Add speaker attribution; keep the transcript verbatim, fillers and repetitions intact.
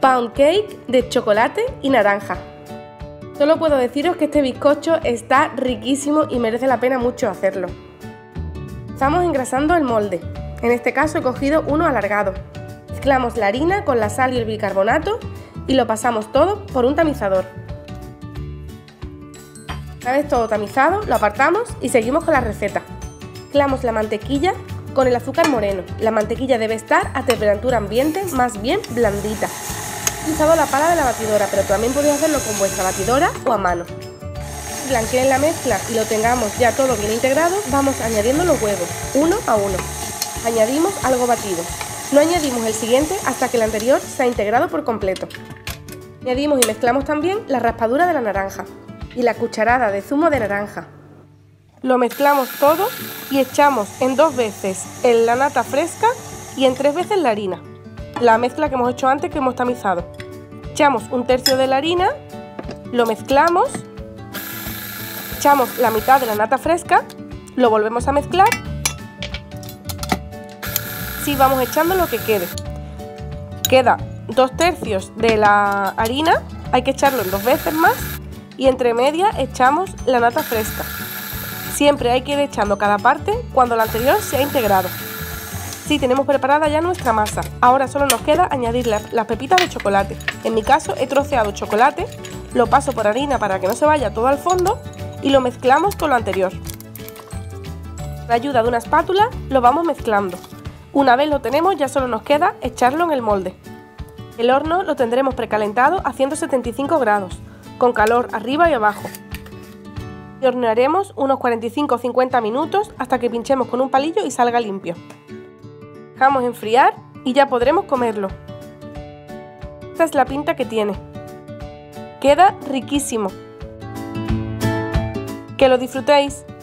Speaker 1: pound cake de chocolate y naranja. Solo puedo deciros que este bizcocho está riquísimo y merece la pena mucho hacerlo. Estamos engrasando el molde. En este caso he cogido uno alargado. Mezclamos la harina con la sal y el bicarbonato y lo pasamos todo por un tamizador. Una vez todo tamizado, lo apartamos y seguimos con la receta. Mezclamos la mantequilla con el azúcar moreno. La mantequilla debe estar a temperatura ambiente, más bien blandita. He utilizado la pala de la batidora, pero también podéis hacerlo con vuestra batidora o a mano. Si blanqueen la mezcla y lo tengamos ya todo bien integrado, vamos añadiendo los huevos, uno a uno. Añadimos algo batido. No añadimos el siguiente hasta que el anterior se ha integrado por completo. Añadimos y mezclamos también la raspadura de la naranja y la cucharada de zumo de naranja. Lo mezclamos todo y echamos en dos veces la nata fresca y en tres veces la harina. La mezcla que hemos hecho antes, que hemos tamizado. Echamos un tercio de la harina, lo mezclamos, echamos la mitad de la nata fresca, lo volvemos a mezclar. Así vamos echando lo que quede. Queda dos tercios de la harina, hay que echarlo en dos veces más y entre medias echamos la nata fresca. Siempre hay que ir echando cada parte cuando la anterior se ha integrado. Sí, tenemos preparada ya nuestra masa. Ahora solo nos queda añadir las, las pepitas de chocolate. En mi caso he troceado chocolate, lo paso por harina para que no se vaya todo al fondo y lo mezclamos con lo anterior. Con la ayuda de una espátula lo vamos mezclando. Una vez lo tenemos ya solo nos queda echarlo en el molde. El horno lo tendremos precalentado a ciento setenta y cinco grados, con calor arriba y abajo. Y hornearemos unos cuarenta y cinco a cincuenta minutos hasta que pinchemos con un palillo y salga limpio. Dejamos enfriar y ya podremos comerlo. Esta es la pinta que tiene. Queda riquísimo. Que lo disfrutéis.